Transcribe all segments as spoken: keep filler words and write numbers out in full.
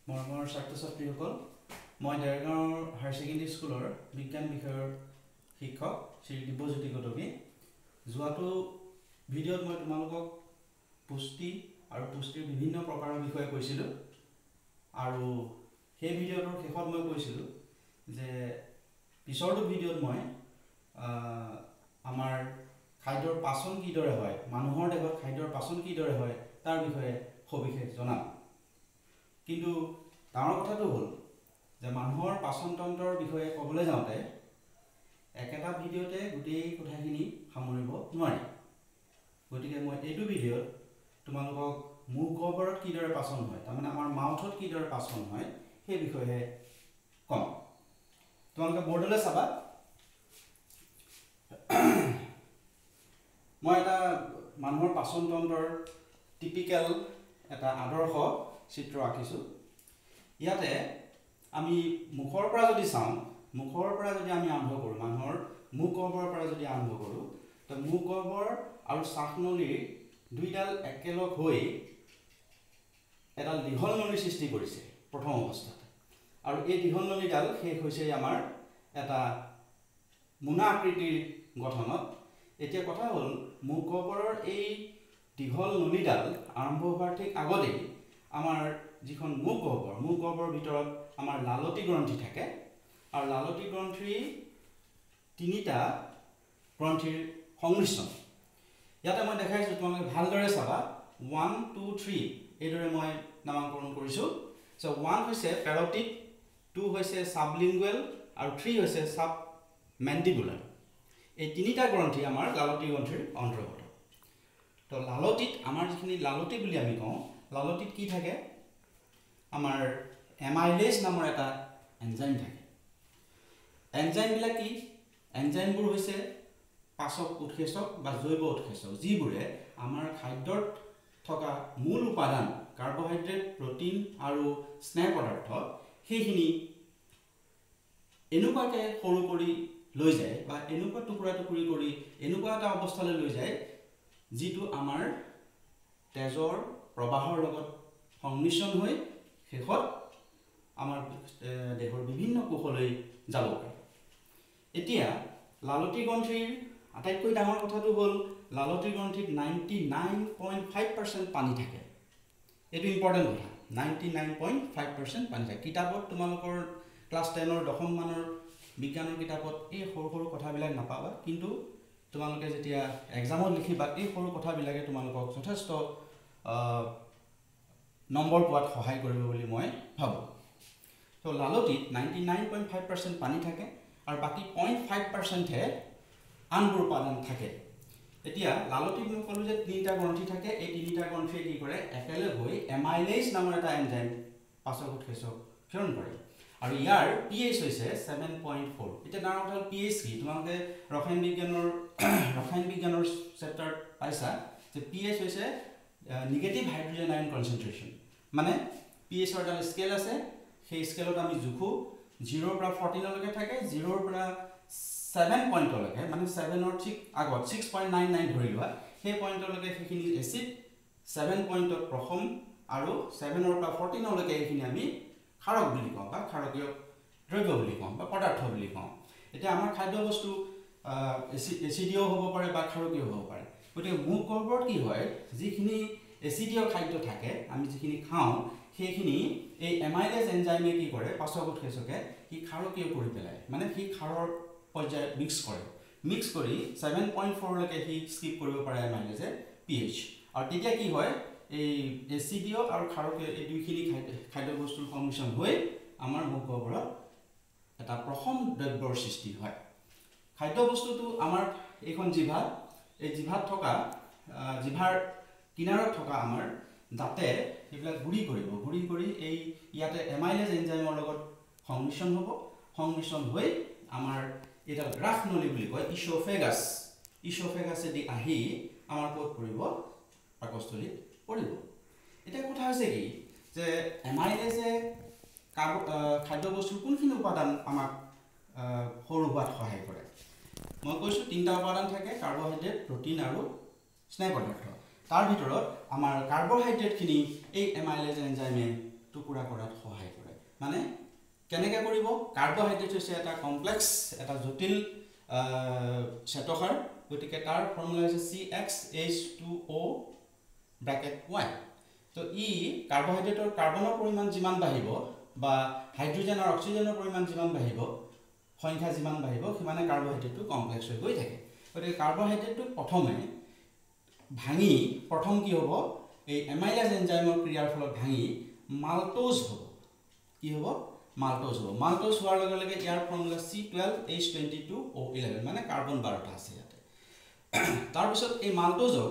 মৰমৰ ছাত্ৰ-ছাত্ৰীসকল মই দেৰগাঁৱৰ হায়াৰ ছেকেণ্ডেৰী স্কুলৰ বিজ্ঞান বিষয়ৰ শিক্ষক শ্ৰী দিব্যজ্যোতি কটকী যোৱাটো ভিডিঅ'ত মই তোমালোকক পুষ্টি আৰু পুষ্টিৰ বিভিন্ন প্ৰকাৰৰ বিষয়ে কৈছিলোঁ আৰু সেই ভিডিঅ'টোৰ শেষত মই কৈছিলোঁ যে পিছৰটো ভিডিঅ'ত মই আমাৰ খাদ্যৰ পাচন কিদৰে হয় মানুহৰ দেহত খাদ্যৰ পাচন কিদৰে হয় তাৰ বিষয়ে সবিশেষ জনাম কিন্তু ডাঙৰ কথাটো হ'ল যে মানুহৰ পাচনতন্ত্ৰৰ বিষয়ে ক'বলৈ যাওঁতে একেটা ভিডিঅ'তে গোটেই কথাখিনি সামৰিব নোৱাৰি গতিকে মই এইটো ভিডিঅ'ত তোমালোকক মুখ গহ্বৰত কিদৰে পাচন হয় তাৰমানে আমাৰ মাউথত কিদৰে পাচন হয় সেই বিষয়ে ক'ম তোমালোকে বৰ্ডলৈ চাবা মই এটা মানুহৰ পাচনতন্ত্ৰৰ টিপিকেল এটা আদৰ্শ চিত্ৰ আঁকিছোঁ ইয়াতে আমি মুখৰ পৰা যদি চাওঁ মুখৰ পৰা যদি আমি আৰম্ভ কৰোঁ মানুহৰ মুখ গহ্বৰৰ পৰা যদি আৰম্ভ কৰোঁ তো মুখ গহ্বৰ আৰু শ্বাসনলীৰ দুইডাল একেলগ হৈ এডাল দীঘল নলীৰ সৃষ্টি কৰিছে প্ৰথম অৱস্থাত আৰু এই দীঘল নলীডাল শেষ হৈছে আমাৰ এটা মোনা আকৃতিৰ গঠনত এতিয়া কথা হ'ল মুখ গহ্বৰৰ এই দীঘল নলীডাল আৰম্ভ হোৱাৰ ঠিক আগতেই আমাৰ যিখন মুখ গহ্বৰ মুখ গহ্বৰৰ ভিতৰত আমাৰ লালতী গ্ৰন্থি থাকে আৰু লালতী গ্ৰন্থিৰ তিনিটা গ্ৰন্থিৰ সংমিশ্ৰণ ইয়াতে মই দেখাইছোঁ তোমালোকে ভালদৰে চাবা ওৱান টু থ্ৰী এইদৰে মই নামাকৰণ কৰিছোঁ চ' ওৱান হৈছে পেৰটিড টু হৈছে ছাবলিংগুৱেল আৰু থ্ৰী হৈছে ছাব মেণ্ডিবুলাৰ এই তিনিটা গ্ৰন্থি আমাৰ লালতী গ্ৰন্থিৰ অন্তৰ্গত তো লালতীত আমাৰ যিখিনি লালতী বুলি আমি কওঁ লালতীত কি থাকে আমাৰ এমাইলেজ নামৰ এটা এনজাইম থাকে এনজাইমবিলাক কি এনজাইমবোৰ হৈছে পাচক উৎসেচক বা জৈৱ উৎসেচক যিবোৰে আমাৰ খাদ্যত থকা মূল উপাদান কাৰ্বহাইড্ৰেট প্ৰটিন আৰু স্নেহ পদাৰ্থ সেইখিনি এনেকুৱাকৈ সৰু কৰি লৈ যায় বা এনেকুৱা টুকুৰা টুকুৰি কৰি এনেকুৱা এটা অৱস্থালৈ লৈ যায় যিটো আমাৰ তেজৰ প্ৰবাহৰ লগত সংমিশ্ৰণ হৈ শেষত আমাৰ দেহৰ বিভিন্ন কোষলৈ যাব পাৰে এতিয়া লালতী গ্ৰন্থিৰ আটাইতকৈ ডাঙৰ কথাটো হ'ল লালতী গ্ৰন্থিত ninety nine point five percent পানী থাকে এইটো ইম্পৰ্টেণ্ট কথা ninety nine point five percent পানী থাকে কিতাপত তোমালোকৰ ক্লাছ টেনৰ দশম মানৰ বিজ্ঞানৰ কিতাপত এই সৰু সৰু কথাবিলাক নাপাবা কিন্তু তোমালোকে যেতিয়া এক্সামত লিখিবা এই সৰু কথাবিলাকে তোমালোকক যথেষ্ট নম্বৰ পোৱাত সহায় কৰিব বুলি মই ভাবোঁ তো লালতীত ninety nine point five percent পানী থাকে আৰু বাকী পইণ্ট ফাইভ পাৰ্চেণ্টহে আনবোৰ উপাদান থাকে এতিয়া লালতীত মই ক'লোঁ যে তিনিটা গ্ৰন্থি থাকে এই তিনিটা গ্ৰন্থিয়ে কি কৰে একেলগ হৈ এমাইলেজ নামৰ এটা এনজাইম পাচক উৎসেচক ক্ষৰণ কৰে আৰু ইয়াৰ পি এইচ হৈছে ছেভেন পইণ্ট ফ'ৰ এতিয়া ডাঙৰ কথা হ'ল পি এইচ কি তোমালোকে ৰসায়ন বিজ্ঞানৰ ৰসায়ন বিজ্ঞানৰ চেপ্টাৰত পাইছা যে পি এইচ হৈছে নিগেটিভ হাইড্ৰজেন আয়ন কনচেনট্ৰেশ্যন মানে পি এইচৰ এটা স্কেল আছে সেই স্কেলত আমি জোখোঁ জিৰ'ৰ পৰা ফৰ্টিনলৈকে থাকে জিৰ'ৰ পৰা ছেভেন পইণ্টলৈকে মানে ছেভেনৰ ঠিক আগত ছিক্স পইণ্ট নাইন নাইন ধৰি লোৱা সেই পইণ্টলৈকে সেইখিনি এচিড ছেভেন পইণ্টত প্ৰথম আৰু ছেভেনৰ পৰা ফৰ্টিনলৈকে এইখিনি আমি ক্ষাৰক বুলি কওঁ বা ক্ষাৰকীয় দ্ৰব্য বুলি কওঁ বা পদাৰ্থ বুলি কওঁ এতিয়া আমাৰ খাদ্যবস্তু এচিডীয় হ'ব পাৰে বা ক্ষাৰকীয় হ'ব পাৰে গতিকে মুখ গহ্বৰত কি হয় যিখিনি এচিডীয় খাদ্য থাকে আমি যিখিনি খাওঁ সেইখিনি এই এমাইলেজ এনজাইমে কি কৰে পাচক উৎসেচকে সি ক্ষাৰকীয় কৰি পেলায় মানে সি ক্ষাৰৰ পৰ্যায়ত মিক্স কৰে মিক্স কৰি ছেভেন পইণ্ট ফ'ৰলৈকে সি স্কিপ কৰিব পাৰে এমাইলেজে পি এইচ আৰু তেতিয়া কি হয় এই এচিডীয় আৰু ক্ষাৰকীয় এই দুইখিনি খাদ্য খাদ্যবস্তুৰ সংমিশ্ৰণ হৈ আমাৰ মুখ গহ্বৰত এটা প্ৰথম দ্ৰব্যৰ সৃষ্টি হয় খাদ্যবস্তুটো আমাৰ এইখন জিভা এই জিভাত থকা জিভাৰ কিনাৰত থকা আমাৰ দাঁতে এইবিলাক গুড়ি কৰিব গুড়ি কৰি এই ইয়াতে এমাইলেজ এনজাইমৰ লগত সংমিশ্ৰণ হ'ব সংমিশ্ৰণ হৈ আমাৰ এডাল গ্ৰাফ নলী বুলি কয় ইছ'ফেগাছ ইছ'ফেগাছেদি আহি আমাৰ ক'ত পৰিব পাকস্থলীত পৰিব এতিয়া কথা হৈছে কি যে এমাইলেজে খাদ্যবস্তুৰ কোনখিনি উপাদান আমাক সৰু হোৱাত সহায় কৰে মই কৈছোঁ তিনিটা উপাদান থাকে কাৰ্বহাইড্ৰেট প্ৰটিন আৰু স্নেহ পদাৰ্থ তাৰ ভিতৰত আমাৰ কাৰ্বহাইড্ৰেটখিনি এই এমাইলেজ এনজাইমে টুকুৰা কৰাত সহায় কৰে মানে কেনেকৈ কৰিব কাৰ্বহাইড্ৰেট হৈছে এটা কমপ্লেক্স এটা জটিল শ্বেতসাৰ গতিকে তাৰ ফৰ্মুলা হৈছে C X H two O' bracket Y তো ই কাৰ্বহাইড্ৰেটৰ কাৰ্বনৰ পৰিমাণ যিমান বাঢ়িব বা হাইড্ৰজেন আৰু অক্সিজেনৰ পৰিমাণ যিমান বাঢ়িব সংখ্যা যিমান বাঢ়িব সিমানে কাৰ্বহাইড্ৰেটটো কমপ্লেক্স হৈ গৈ থাকে গতিকে কাৰ্বহাইড্ৰেটটো প্ৰথমে ভাঙি প্ৰথম কি হ'ব এই এমাইলেজ এনজাইমৰ ক্ৰিয়াৰ ফলত ভাঙি মাল্টোজ হ'ব কি হ'ব মাল্টোজ হ'ব মাল্টোজ হোৱাৰ লগে লগে ইয়াৰ formula C twelve H twenty two O' eleven মানে কাৰ্বন বাৰটা আছে ইয়াতে তাৰপিছত এই মাল্টোজক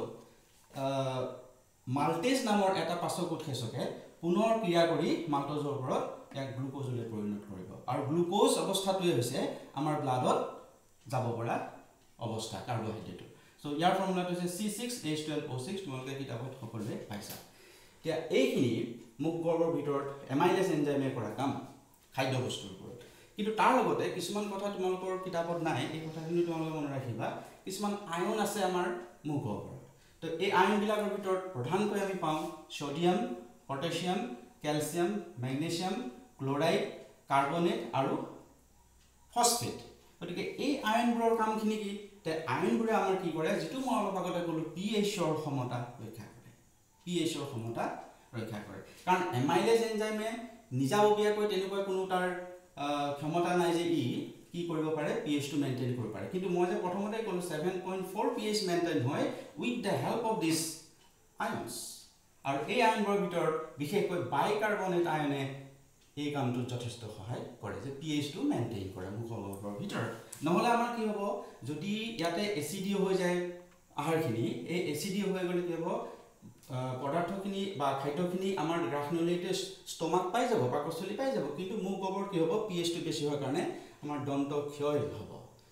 মাল্টেজ নামৰ এটা পাচক উৎসেচকে পুনৰ ক্ৰিয়া কৰি মাল্টোজৰ ওপৰত ইয়াক গ্লুকোজলৈ পৰিণত কৰিব আৰু গ্লুকোজ অৱস্থাটোৱে হৈছে আমাৰ ব্লাডত যাব পৰা অৱস্থা কাৰ্বহাইড্ৰেট সো ইয়াৰ ফৰ্মুলাটো হৈছে C six H twelve O' six তোমালোকে কিতাপত সকলোৱে পাইছা এতিয়া এইখিনি মুখ গৰ্ভৰ ভিতৰত এমাইলেজ এনজাইমে কৰা কাম খাদ্য বস্তুৰ ওপৰত কিন্তু তাৰ লগতে কিছুমান কথা তোমালোকৰ কিতাপত নাই এই কথাখিনি তোমালোকে মনত ৰাখিবা কিছুমান আয়ন আছে আমাৰ মুখ গৰ্ভৰ তো এই আয়নবিলাকৰ ভিতৰত প্ৰধানকৈ আমি পাওঁ sodium potassium calcium magnesium chloride carbonate আৰু ফসফেট গতিকে এই আয়নবোৰৰ কামখিনি কি তে আয়নবোৰে আমাৰ কি কৰে যেটো মই অলপ আগতে ক'লো পিএইচৰ সমতা ৰক্ষা কৰে পিএইচৰ সমতা ৰক্ষা কৰে কাৰণ এমাইলেজ এনজাইমে নিজাববীয়াকৈ তেনেকুৱা কোনো তাৰ ক্ষমতা নাই যে ই কি কৰিব পাৰে পিএইচটো মেইনটেইন কৰিব পাৰে কিন্তু মই যে প্ৰথমতে ক'লো seven point four pH maintain হয় with the help of this ions আৰু এই আয়নবোৰৰ ভিতৰত বিশেষকৈ বাইকাৰ্বনেট আয়নে এই কামটোত যথেষ্ট সহায় কৰে যে পিএইচটো মেইনটেইন কৰে মুখগৰ্ভৰ ভিতৰত নহ'লে আমাৰ কি হ'ব যদি ইয়াতে এচিডিও হৈ যায় আহাৰখিনি এই এচিডিও হৈ গ'লে কি হ'ব পদাৰ্থখিনি বা খাদ্যখিনি আমাৰ গ্ৰাফনুলেটে ষ্টমাক পাই যাব পাকস্থলী পাই যাব কিন্তু মুখ গৰ্ভৰ কি হ'ব পিএইচটো বেছি হোৱাৰ কাৰণে আমাৰ দন্ত ক্ষয় হ'ব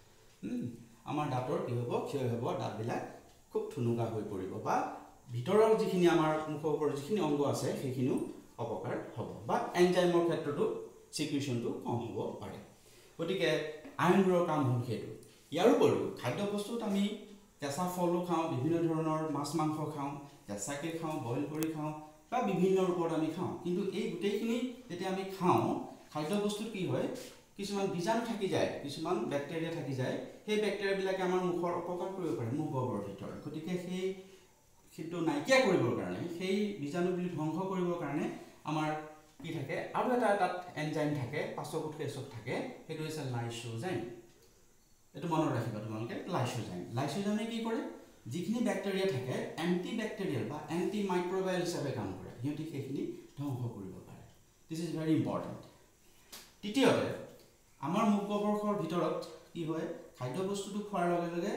আমাৰ দাঁতৰ কি হ'ব ক্ষয় হ'ব দাঁতবিলাক খুব ঠুনুকা হৈ পৰিব বা ভিতৰৰ যিখিনি আমাৰ মুখৰ ওপৰত যিখিনি অংগ আছে সেইখিনিও অপকাৰ হ'ব বা এনজাইমৰ ক্ষেত্ৰতো সিকুৱেশ্যনটো কম হ'ব পাৰে গতিকে আয়নবোৰৰ কাম হ'ল সেইটো ইয়াৰ উপৰিও খাদ্য বস্তুত আমি কেঁচা ফলো খাওঁ বিভিন্ন ধৰণৰ মাছ মাংস খাওঁ কেঁচাকৈ খাওঁ বইল কৰি খাওঁ বা বিভিন্ন ৰূপত আমি খাওঁ কিন্তু এই গোটেইখিনি যেতিয়া আমি খাওঁ খাদ্য বস্তুত কি হয় কিছুমান বীজাণু থাকি যায় কিছুমান বেক্টেৰিয়া থাকি যায় সেই বেক্টেৰিয়াবিলাকে আমাৰ মুখৰ অপকাৰ কৰিব পাৰে মুখ গৰ্ভৰ ভিতৰত গতিকে সেই সেইটো নাইকিয়া কৰিবৰ কাৰণে সেই বীজাণুবিলাক ধ্বংস কৰিবৰ কাৰণে আমাৰ কি থাকে আৰু এটা তাত এনজাইম থাকে পাচক উৎসেচক থাকে সেইটো হৈছে লাইসোজাইম এইটো মনত ৰাখিবা তোমালোকে লাইসোজাইম লাইসোজাইমে কি কৰে যিখিনি বেক্টেৰিয়া থাকে এন্টি বেক্টেৰিয়েল বা এন্টি মাইক্ৰোবাইল হিচাপে কাম কৰে সিহঁতি সেইখিনি ধ্বংস কৰিব পাৰে দিছ ইজ ভেৰি ইম্পৰ্টেণ্ট তৃতীয়তে আমাৰ মুখ গৰ্ভৰ ভিতৰত কি হয় খাদ্য বস্তুটো খোৱাৰ লগে লগে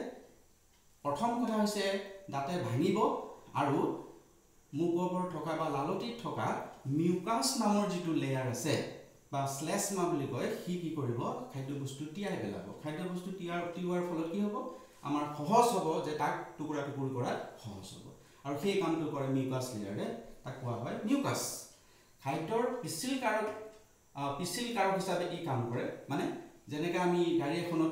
প্ৰথম কথা হৈছে দাঁতে ভাঙিব আৰু মুখ গৰ্ভৰ থকা বা লালটিত থকা মিউকাছ নামৰ যিটো লেয়াৰ আছে বা শ্লেষ্মা বুলি কয় সি কি কৰিব খাদ্য বস্তু তিয়াই পেলাব খাদ্য বস্তু তিয়াৰ তিয়াৰ ফলত কি হ'ব আমাৰ সহজ হ'ব যে তাক টুকুৰা টুকুৰি কৰাত সহজ হ'ব আৰু সেই কামটো কৰে মিউকাছ লেয়াৰে তাক কোৱা হয় মিউকাছ খাদ্যৰ পিছিল কাৰক পিছিল কাৰক হিচাপে ই কাম কৰে মানে যেনেকৈ আমি গাড়ী এখনত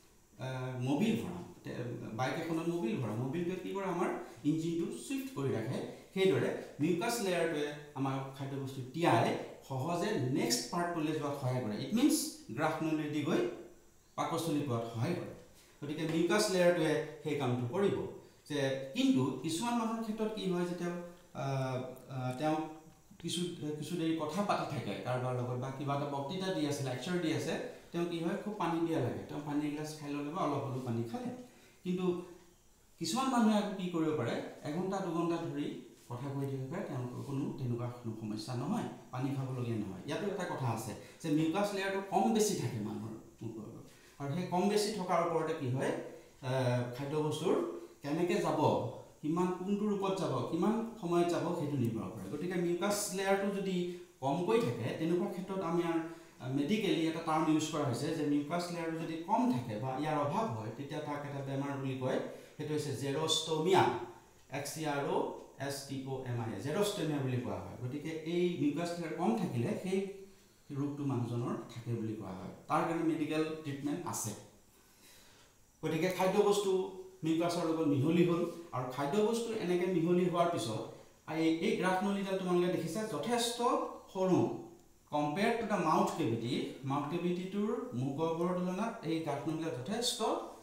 মবিল ভৰাওঁ বাইক এখনত মবিল ভৰাওঁ মবিলটোৱে কি কৰে আমাৰ ইঞ্জিনটো ছুইফ্ট কৰি ৰাখে সেইদৰে মিউকাছ লেয়াৰটোৱে আমাৰ খাদ্য বস্তু তিয়াই সহজে নেক্সট পাৰ্টলৈ যোৱাত সহায় কৰে ইট মিনছ গ্ৰাফনুলেদি গৈ পাকস্থলী পোৱাত সহায় কৰে গতিকে মিউকাছ লেয়াৰটোৱে সেই কামটো কৰিব যে কিন্তু কিছুমান মানুহৰ ক্ষেত্ৰত কি হয় যে তেওঁ তেওঁ কিছু কিছু দেৰি কথা পাতি থাকে কাৰোবাৰ লগত বা কিবা এটা বক্তৃতা দি আছে লেকচাৰ দি আছে তেওঁ কি হয় খুব পানী দিয়া লাগে তেওঁ পানী এগিলাচ খাই ল'লে বা অলপ অলপ পানী খালে কিন্তু কিছুমান মানুহে কি কৰিব পাৰে এঘণ্টা দুঘণ্টা ধৰি কথা কৈ থাকিব পাৰে তেওঁলোকৰ কোনো তেনেকুৱা কোনো সমস্যা নহয় পানী খাবলগীয়া নহয় ইয়াতো এটা কথা আছে যে মিউকাছ লেয়াৰটো কম বেছি থাকে মানুহৰ মুখৰ আৰু সেই কম বেছি থকাৰ ওপৰতে কি হয় খাদ্য বস্তুৰ কেনেকৈ যাব কিমান কোনটো ৰূপত যাব কিমান সময়ত যাব সেইটো নিৰ্ভৰ কৰে গতিকে মিউকাছ লেয়াৰটো যদি কমকৈ থাকে তেনেকুৱা ক্ষেত্ৰত আমাৰ মেডিকেলি এটা টাৰ্ম ইউজ কৰা হৈছে যে মিউকাছ লেয়াৰটো যদি কম থাকে বা ইয়াৰ অভাৱ হয় তেতিয়া তাক এটা বেমাৰ বুলি কয় সেইটো হৈছে xerostomia X E R O' S T O' M I xerostomia বুলি কোৱা হয় গতিকে এই মিউকাছ লেয়াৰ কম থাকিলে সেই ৰোগটো মানুহজনৰ থাকে বুলি কোৱা হয় তাৰ কাৰণে মেডিকেল ট্ৰিটমেণ্ট আছে গতিকে খাদ্য বস্তু মিউকাছৰ লগত মিহলি হ'ল আৰু খাদ্য বস্তু এনেকৈ মিহলি হোৱাৰ পিছত এই এই গ্ৰাফ নলীডাল তোমালোকে দেখিছা যথেষ্ট সৰু compared to the mouth cavity mouth cavity টোৰ মুখৰ তুলনাত এই গ্ৰাফ নলীডাল যথেষ্ট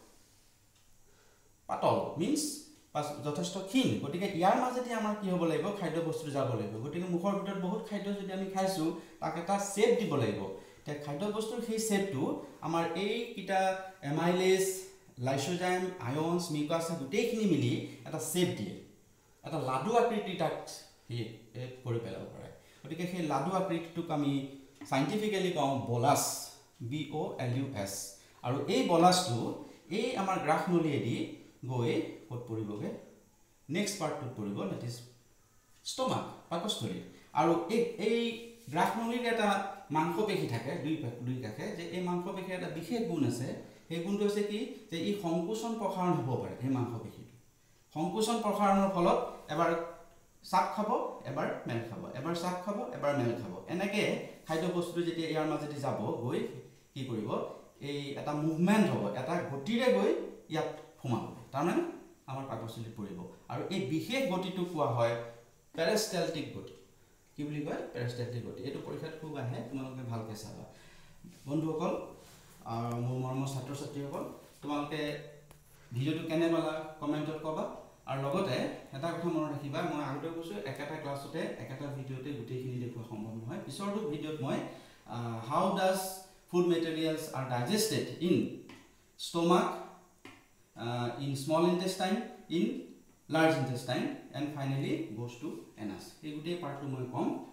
পাতল means যথেষ্ট ক্ষীণ গতিকে ইয়াৰ মাজেদি আমাৰ কি হ'ব লাগিব খাদ্য বস্তু যাব লাগিব গতিকে মুখৰ ভিতৰত বহুত খাদ্য যদি আমি খাইছো তাক এটা শেপ দিব লাগিব তে খাদ্য বস্তুৰ সেই শেপটো আমাৰ এই কিটা এমাইলেজ লাইসোজাইম আয়নস মিউকাস গুটেইখিনি মিলি এটা শেপ দিয়ে এটা লাডু আকৃতি তাক হি কৰি পেলাব পাৰে গতিকে সেই লাডু আকৃতিটোক আমি সাইন্টিফিক্যালি কওঁ bolus B O L U S আৰু এই বলাসটো এই আমাৰ গ্ৰাফ নলীয়েদি গৈ কত পৰিবগে নেক্সট পাৰ্টটো পৰিব দ্যাট ইজ ষ্টমাক পাকস্থলী আৰু এই এই গ্ৰাফ নলীৰ এটা মাংসপেশী থাকে দুই দুই কাষে যে এই মাংসপেশীৰ এটা বিশেষ গুণ আছে সেই গুণটো হৈছে কি যে ই সংকোচন প্ৰসাৰণ হ'ব পাৰে এই মাংসপেশীটো সংকোচন প্ৰসাৰণৰ ফলত এবাৰ চাপ খাব এবাৰ মেল খাব এবাৰ চাপ খাব এবাৰ মেল খাব এনেকে খাদ্য বস্তু যেতিয়া ইয়াৰ মাজেদি যাব গৈ কি কৰিব এই এটা মুভমেন্ট হ'ব এটা গতিৰে গৈ ইয়াত সোমাব তাৰমানে আমাৰ পাকস্থলীত পৰিব আৰু এই বিশেষ গতিটো কোৱা হয় পেৰিষ্টালটিক গতি কি বুলি কয় পেৰিষ্টালটিক গতি এটো পৰীক্ষাত খুব আহে তোমালোকে ভালকে চাবা বন্ধুসকল মোৰ মৰমৰ ছাত্ৰ ছাত্ৰীসকল তোমালোকে ভিডিওটো কেনে পালা কমেন্টত কবা আৰু লগতে এটা কথা মনত ৰাখিবা মই আগতে কৈছো একেটা ক্লাছতে একেটা ভিডিওতে গুটেইখিনি দেখুৱা সম্ভৱ নহয় পিছৰটো ভিডিওত মই how does food materials are digested in stomach uh, in small intestine, in large intestine, and finally goes to anus. এই গুটেই পাৰ্টটো মই কম